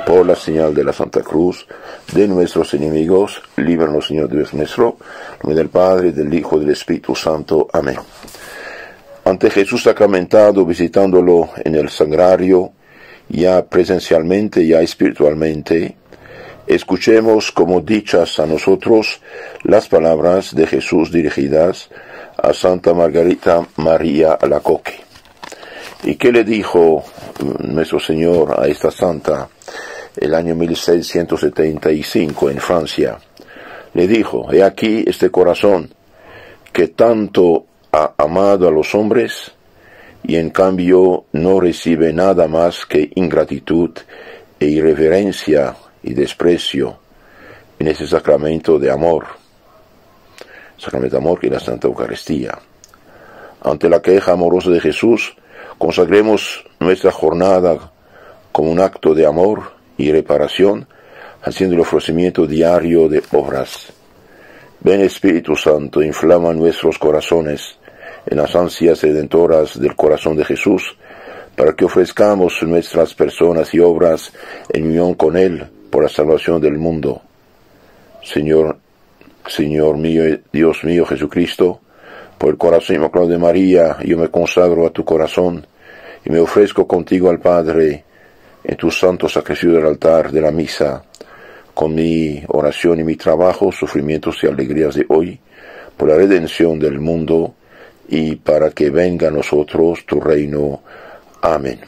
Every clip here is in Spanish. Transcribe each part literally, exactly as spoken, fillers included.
por la señal de la Santa Cruz de nuestros enemigos, líbranos, Señor Dios nuestro, en nombre del Padre, del Hijo y del Espíritu Santo. Amén. Ante Jesús sacramentado, visitándolo en el sagrario, ya presencialmente, ya espiritualmente, escuchemos como dichas a nosotros las palabras de Jesús dirigidas a Santa Margarita María Alacoque. ¿Y qué le dijo nuestro Señor a esta santa el año mil seiscientos setenta y cinco en Francia? Le dijo: he aquí este corazón que tanto ha amado a los hombres y en cambio no recibe nada más que ingratitud e irreverencia y desprecio en ese sacramento de amor, sacramento de amor que es la Santa Eucaristía. Ante la queja amorosa de Jesús, consagremos nuestra jornada como un acto de amor y reparación, haciendo el ofrecimiento diario de obras. Ven, Espíritu Santo, inflama nuestros corazones en las ansias redentoras del corazón de Jesús, para que ofrezcamos nuestras personas y obras en unión con Él por la salvación del mundo. Señor, Señor mío, Dios mío Jesucristo, por el corazón inmaculado de María, yo me consagro a tu corazón y me ofrezco contigo al Padre en tu santo sacrificio del altar de la misa, con mi oración y mi trabajo, sufrimientos y alegrías de hoy, por la redención del mundo y para que venga a nosotros tu reino. Amén.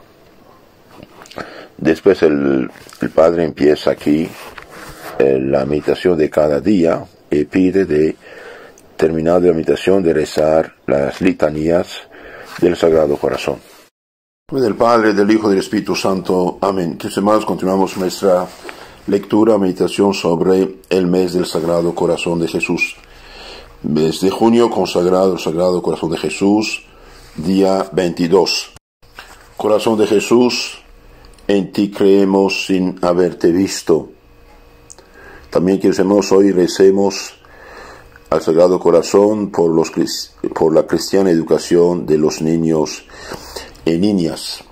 Después el, el Padre empieza aquí eh, la meditación de cada día y pide de terminar la meditación de rezar las litanías del Sagrado Corazón. Del Padre, del Hijo y del Espíritu Santo. Amén. Queridos hermanos, continuamos nuestra lectura, meditación sobre el mes del Sagrado Corazón de Jesús. Mes de junio consagrado al Sagrado Corazón de Jesús, día veintidós. Corazón de Jesús, en ti creemos sin haberte visto. También, queridos hermanos, hoy recemos al Sagrado Corazón por, los, por la cristiana educación de los niños y niñas.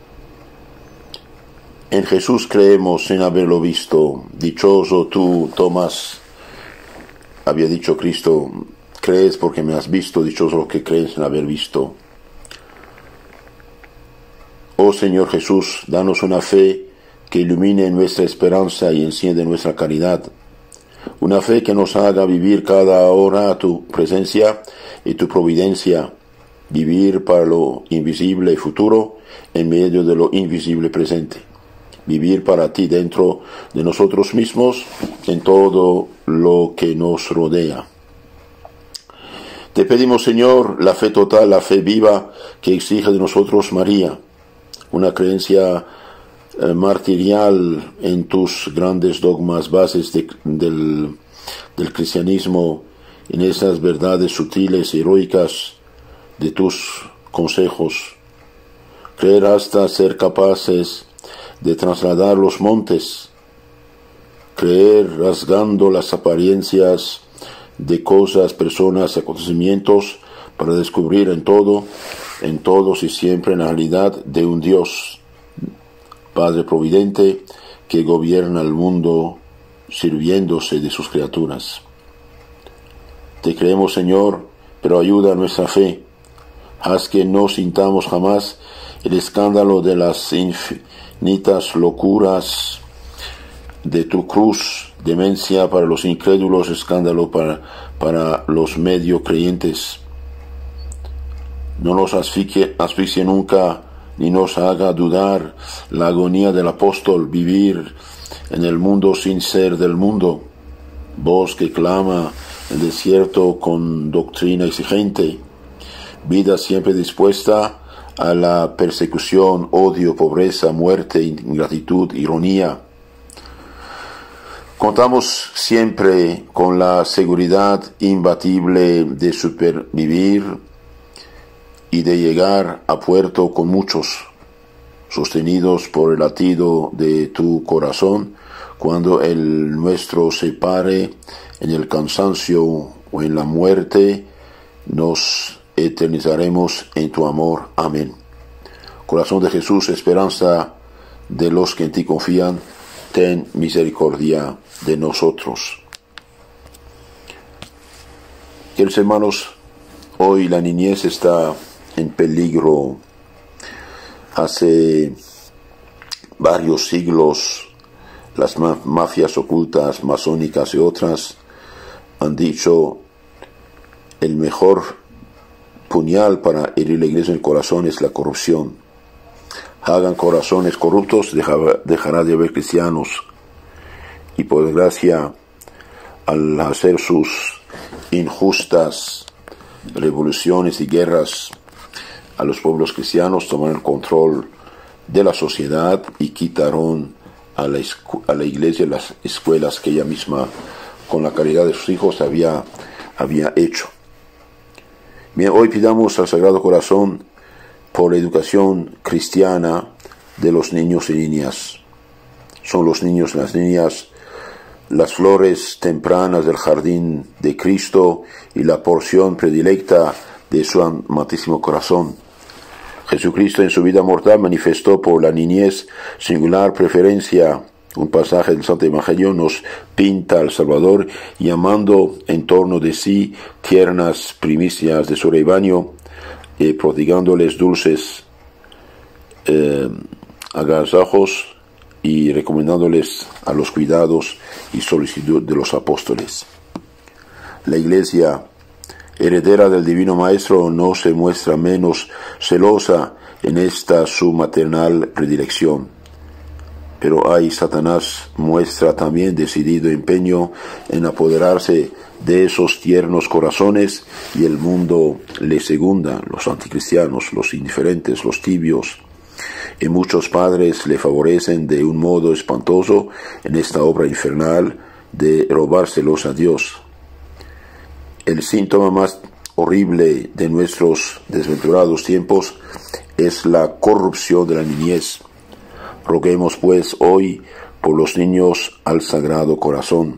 En Jesús creemos sin haberlo visto. Dichoso tú, Tomás, había dicho Cristo, crees porque me has visto, dichoso lo que crees sin haber visto. Oh Señor Jesús, danos una fe que ilumine nuestra esperanza y enciende nuestra caridad. Una fe que nos haga vivir cada hora tu presencia y tu providencia, vivir para lo invisible futuro en medio de lo invisible presente, vivir para ti dentro de nosotros mismos en todo lo que nos rodea. Te pedimos, Señor, la fe total, la fe viva que exige de nosotros María, una creencia eh, martirial en tus grandes dogmas, bases de, del, del cristianismo, en esas verdades sutiles y heroicas de tus consejos. Creer hasta ser capaces de trasladar los montes, creer rasgando las apariencias de cosas, personas y acontecimientos para descubrir en todo, en todos y siempre la realidad de un Dios, Padre Providente, que gobierna el mundo sirviéndose de sus criaturas. Te creemos, Señor, pero ayuda a nuestra fe. Haz que no sintamos jamás el escándalo de las infinitas locuras de tu cruz, demencia para los incrédulos, escándalo para, para los medio creyentes. No nos asfixie, asfixie nunca, ni nos haga dudar la agonía del apóstol, vivir en el mundo sin ser del mundo. Voz que clama en el desierto con doctrina exigente, vida siempre dispuesta a la persecución, odio, pobreza, muerte, ingratitud, ironía. Contamos siempre con la seguridad imbatible de supervivir y de llegar a puerto con muchos, sostenidos por el latido de tu corazón, cuando el nuestro se pare en el cansancio o en la muerte, nos eternizaremos en tu amor. Amén. Corazón de Jesús, esperanza de los que en ti confían, ten misericordia de nosotros. Queridos hermanos, hoy la niñez está en peligro. Hace varios siglos, las mafias ocultas, masónicas y otras han dicho: el mejor puñal para herir la iglesia en el corazón es la corrupción. Hagan corazones corruptos, dejará de haber cristianos. Y por desgracia, al hacer sus injustas revoluciones y guerras a los pueblos cristianos, tomaron el control de la sociedad y quitaron a la, a la iglesia las escuelas que ella misma, con la caridad de sus hijos, había, había hecho. Bien, hoy pidamos al Sagrado Corazón por la educación cristiana de los niños y niñas. Son los niños y las niñas las flores tempranas del jardín de Cristo y la porción predilecta de su amantísimo corazón. Jesucristo en su vida mortal manifestó por la niñez singular preferencia. Un pasaje del Santo Evangelio nos pinta al Salvador llamando en torno de sí tiernas primicias de su rebaño, eh, prodigándoles dulces eh, agasajos y recomendándoles a los cuidados y solicitud de los apóstoles. La Iglesia, heredera del Divino Maestro, no se muestra menos celosa en esta su maternal predilección. Pero ahí Satanás muestra también decidido empeño en apoderarse de esos tiernos corazones, y el mundo le segunda, los anticristianos, los indiferentes, los tibios. Y muchos padres le favorecen de un modo espantoso en esta obra infernal de robárselos a Dios. El síntoma más horrible de nuestros desventurados tiempos es la corrupción de la niñez. Roguemos pues hoy por los niños al Sagrado Corazón.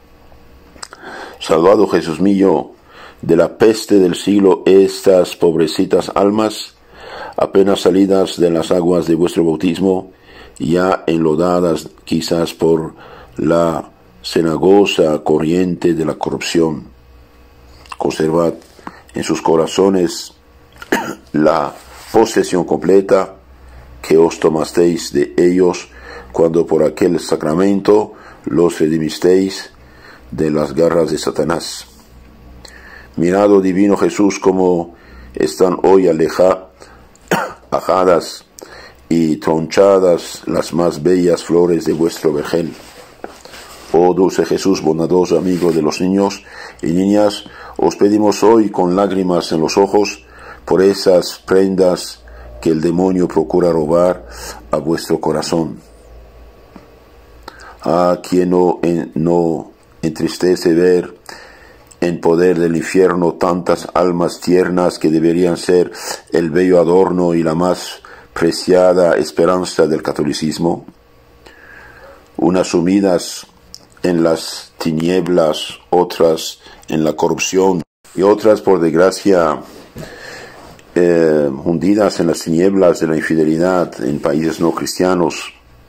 Salvado Jesús mío de la peste del siglo, estas pobrecitas almas, apenas salidas de las aguas de vuestro bautismo, ya enlodadas quizás por la cenagosa corriente de la corrupción, conservad en sus corazones la posesión completa que os tomasteis de ellos cuando por aquel sacramento los redimisteis de las garras de Satanás. Mirad, oh divino Jesús, cómo están hoy aleja, ajadas y tronchadas las más bellas flores de vuestro vergel. Oh dulce Jesús, bondadoso amigo de los niños y niñas, os pedimos hoy con lágrimas en los ojos por esas prendas que el demonio procura robar a vuestro corazón. A quien no, en, no entristece ver en poder del infierno tantas almas tiernas que deberían ser el bello adorno y la más preciada esperanza del catolicismo, unas sumidas en las tinieblas, otras en la corrupción y otras, por desgracia, Eh, hundidas en las tinieblas de la infidelidad en países no cristianos,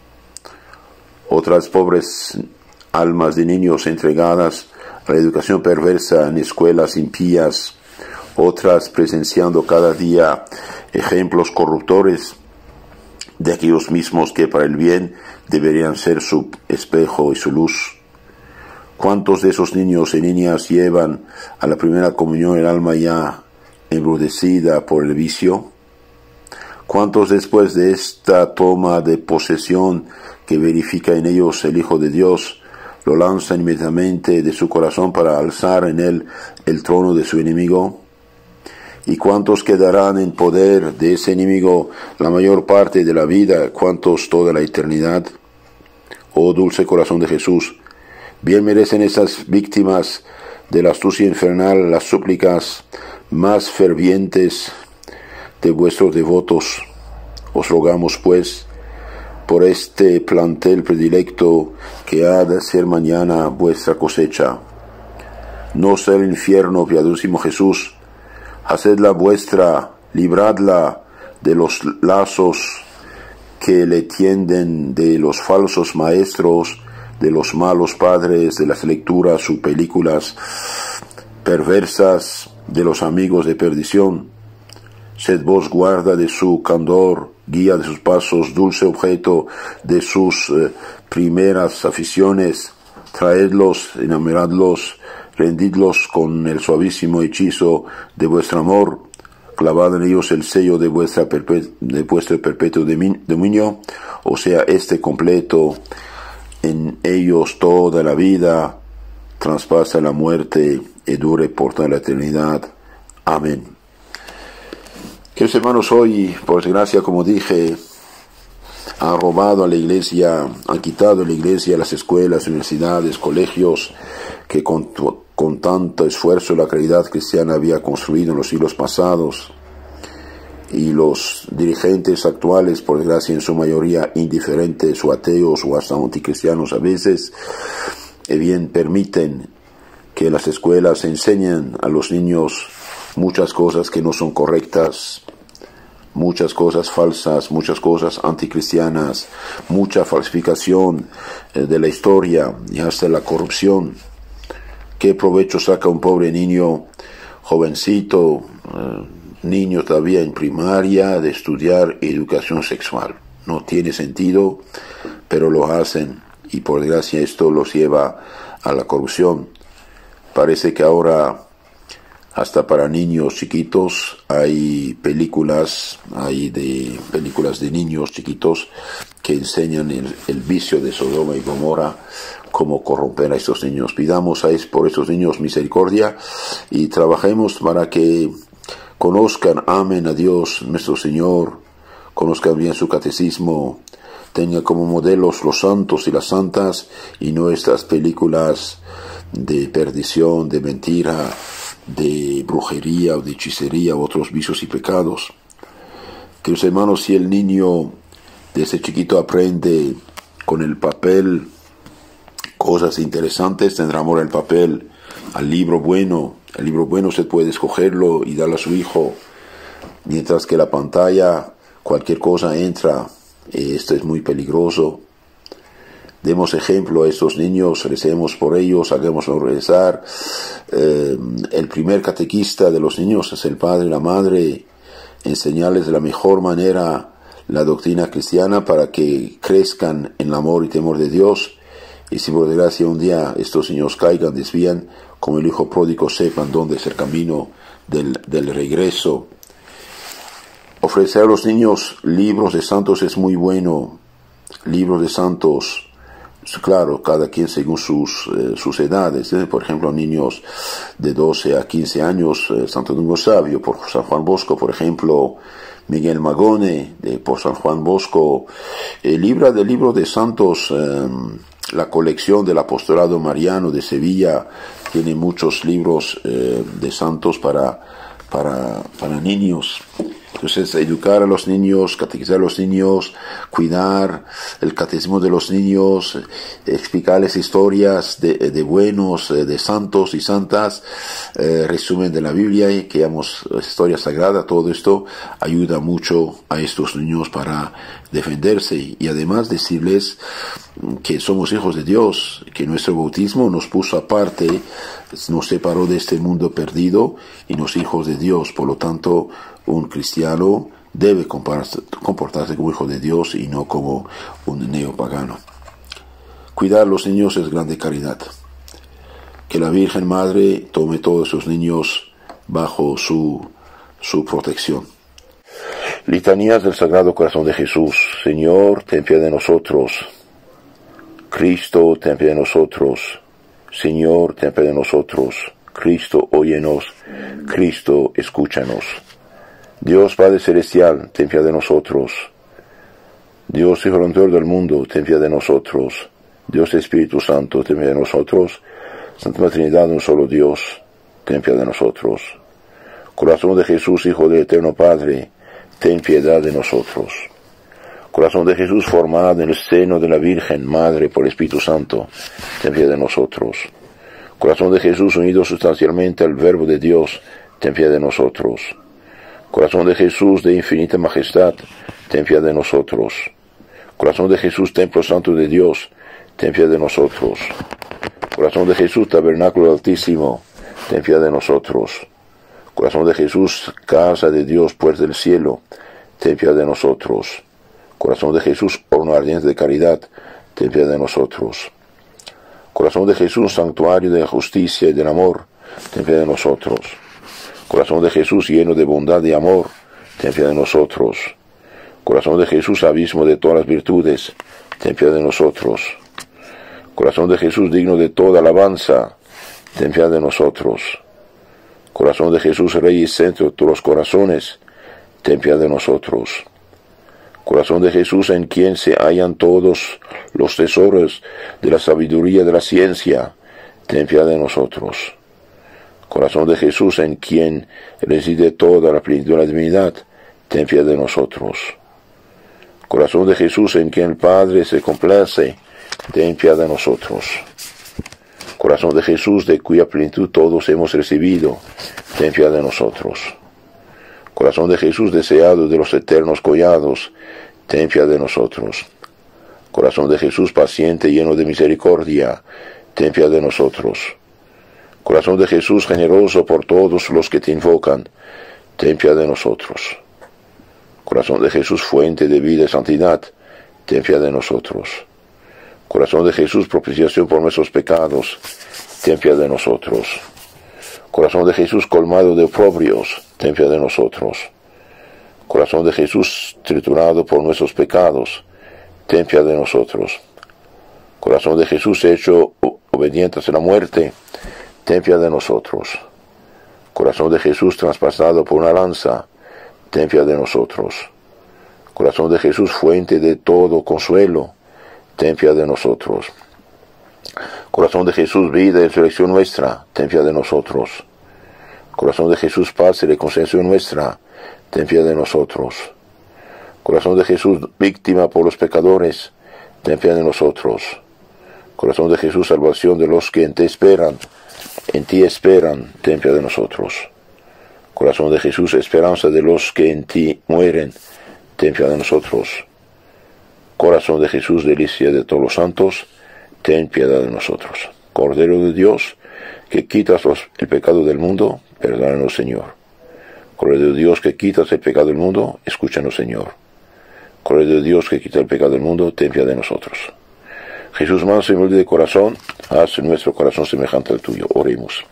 otras pobres almas de niños entregadas a la educación perversa en escuelas impías, otras presenciando cada día ejemplos corruptores de aquellos mismos que para el bien deberían ser su espejo y su luz. ¿Cuántos de esos niños y niñas llevan a la primera comunión el alma ya embrutecida por el vicio? ¿Cuántos después de esta toma de posesión que verifica en ellos el Hijo de Dios, lo lanzan inmediatamente de su corazón para alzar en él el trono de su enemigo? ¿Y cuántos quedarán en poder de ese enemigo la mayor parte de la vida, cuántos toda la eternidad? Oh dulce corazón de Jesús, bien merecen esas víctimas de la astucia infernal las súplicas más fervientes de vuestros devotos. Os rogamos pues por este plantel predilecto que ha de ser mañana vuestra cosecha. No sea el infierno, piadosísimo Jesús, hacedla vuestra, libradla de los lazos que le tienden de los falsos maestros, de los malos padres, de las lecturas o películas perversas, de los amigos de perdición. Sed vos guarda de su candor, guía de sus pasos, dulce objeto de sus eh, primeras aficiones. Traedlos, enamoradlos, rendidlos con el suavísimo hechizo de vuestro amor. Clavad en ellos el sello de, vuestra perpe de vuestro perpetuo dominio, o sea, este completo, en ellos toda la vida, traspasa la muerte y dure por toda la eternidad. Amén. Queridos hermanos, hoy, por desgracia, como dije, han robado a la iglesia, han quitado a la iglesia las escuelas, universidades, colegios, que con, con tanto esfuerzo la caridad cristiana había construido en los siglos pasados. Y los dirigentes actuales, por desgracia, en su mayoría indiferentes o ateos o hasta anticristianos a veces, eh bien permiten que las escuelas enseñen a los niños muchas cosas que no son correctas, muchas cosas falsas, muchas cosas anticristianas, mucha falsificación eh, de la historia y hasta la corrupción. ¿Qué provecho saca un pobre niño jovencito, eh, niño todavía en primaria, de estudiar educación sexual? No tiene sentido, pero lo hacen y por desgracia esto los lleva a la corrupción. Parece que ahora hasta para niños chiquitos hay películas, hay de películas de niños chiquitos que enseñan el, el vicio de Sodoma y Gomorra, cómo corromper a estos niños. Pidamos a es, por estos niños misericordia y trabajemos para que conozcan, amen a Dios nuestro Señor, conozcan bien su catecismo, tengan como modelos los santos y las santas y no estas películas de perdición, de mentira, de brujería o de hechicería u otros vicios y pecados. Queridos hermanos, si el niño desde chiquito aprende con el papel cosas interesantes, tendrá amor al papel, al libro bueno. El libro bueno usted puede escogerlo y darlo a su hijo, mientras que la pantalla, cualquier cosa entra. Esto es muy peligroso. Demos ejemplo a estos niños, recemos por ellos, hagámoslos rezar. Eh, el primer catequista de los niños es el padre y la madre, enseñarles de la mejor manera la doctrina cristiana para que crezcan en el amor y temor de Dios. Y si por desgracia un día estos niños caigan, desvían, como el hijo pródigo, sepan dónde es el camino del, del regreso. Ofrecer a los niños libros de santos es muy bueno. Libros de santos, claro, cada quien según sus, eh, sus edades. ¿eh? Por ejemplo, niños de doce a quince años, eh, Santo Domingo Sabio, por San Juan Bosco, por ejemplo, Miguel Magone, de, por San Juan Bosco. El libro del libro de santos, eh, la colección del apostolado mariano de Sevilla tiene muchos libros eh, de santos para, para, para niños. Entonces, educar a los niños, catequizar a los niños, cuidar el catecismo de los niños, explicarles historias de, de buenos, de santos y santas, eh, resumen de la Biblia, que llamamos historia sagrada. Todo esto ayuda mucho a estos niños para defenderse y además decirles que somos hijos de Dios, que nuestro bautismo nos puso aparte, nos separó de este mundo perdido y nos hijos de Dios. Por lo tanto, un cristiano debe comportarse como hijo de Dios y no como un neopagano. Cuidar a los niños es grande caridad. Que la Virgen Madre tome todos sus niños bajo su, su protección. Litanías del Sagrado Corazón de Jesús. Señor, ten piedad de nosotros. Cristo, ten piedad de nosotros. Señor, ten piedad de nosotros. Cristo, óyenos. Cristo, escúchanos. Dios Padre Celestial, ten piedad de nosotros. Dios Hijo Redentor del mundo, ten piedad de nosotros. Dios Espíritu Santo, ten piedad de nosotros. Santa Trinidad, un solo Dios, ten piedad de nosotros. Corazón de Jesús, Hijo del Eterno Padre, ten piedad de nosotros. Corazón de Jesús formado en el seno de la Virgen Madre por el Espíritu Santo, ten piedad de nosotros. Corazón de Jesús unido sustancialmente al Verbo de Dios, ten piedad de nosotros. Corazón de Jesús de infinita majestad, ten piedad de nosotros. Corazón de Jesús, templo santo de Dios, ten piedad de nosotros. Corazón de Jesús, tabernáculo altísimo, ten piedad de nosotros. Corazón de Jesús, casa de Dios, puerta del cielo, ten piedad de nosotros. Corazón de Jesús, horno ardiente de caridad, ten piedad de nosotros. Corazón de Jesús, santuario de la justicia y del amor, ten piedad de nosotros. Corazón de Jesús, lleno de bondad y amor, ten piedad de nosotros. Corazón de Jesús, abismo de todas las virtudes, ten piedad de nosotros. Corazón de Jesús, digno de toda alabanza, ten piedad de nosotros. Corazón de Jesús, Rey y centro de todos los corazones, ten piedad de nosotros. Corazón de Jesús, en quien se hallan todos los tesoros de la sabiduría y de la ciencia, ten piedad de nosotros. Corazón de Jesús, en quien reside toda la plenitud de la divinidad, ten piedad de nosotros. Corazón de Jesús, en quien el Padre se complace, ten piedad de nosotros. Corazón de Jesús, de cuya plenitud todos hemos recibido, ten piedad de nosotros. Corazón de Jesús, deseado de los eternos collados, ten piedad de nosotros. Corazón de Jesús, paciente, lleno de misericordia, ten piedad de nosotros. Corazón de Jesús, generoso por todos los que te invocan, ten piedad de nosotros. Corazón de Jesús, fuente de vida y santidad, ten piedad de nosotros. Corazón de Jesús, propiciación por nuestros pecados, ten piedad de nosotros. Corazón de Jesús, colmado de oprobios, ten piedad de nosotros. Corazón de Jesús, triturado por nuestros pecados, ten piedad de nosotros. Corazón de Jesús, hecho obediente hasta la muerte, ten piedad de nosotros. Corazón de Jesús, traspasado por una lanza, ten piedad de nosotros. Corazón de Jesús, fuente de todo consuelo, ten piedad de nosotros. Corazón de Jesús, vida y resurrección nuestra, ten piedad de nosotros. Corazón de Jesús, paz y reconciliación nuestra, ten piedad de nosotros. Corazón de Jesús, víctima por los pecadores, ten piedad de nosotros. Corazón de Jesús, salvación de los que en ti esperan, en ti esperan, ten piedad de nosotros. Corazón de Jesús, esperanza de los que en ti mueren, ten piedad de nosotros. Corazón de Jesús, delicia de todos los santos, ten piedad de nosotros. Cordero de Dios, que quitas los, el pecado del mundo, perdónanos, Señor. Cordero de Dios, que quitas el pecado del mundo, escúchanos, Señor. Cordero de Dios, que quita el pecado del mundo, ten piedad de nosotros. Jesús, manso y humilde de corazón, haz nuestro corazón semejante al tuyo. Oremos.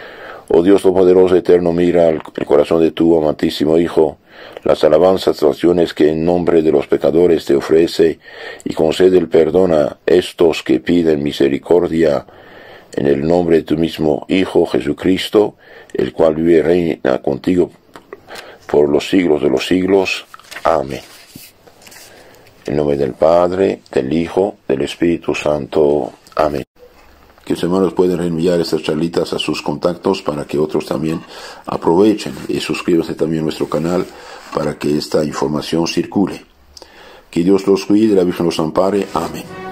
Oh Dios Todopoderoso, eterno, mira el corazón de tu amantísimo Hijo, las alabanzas, oraciones que en nombre de los pecadores te ofrece, y concede el perdón a estos que piden misericordia, en el nombre de tu mismo Hijo Jesucristo, el cual vive y reina contigo por los siglos de los siglos. Amén. En nombre del Padre, del Hijo, del Espíritu Santo. Amén. Que los hermanos pueden reenviar estas charlitas a sus contactos para que otros también aprovechen, y suscríbanse también a nuestro canal para que esta información circule. Que Dios los cuide y la Virgen los ampare. Amén.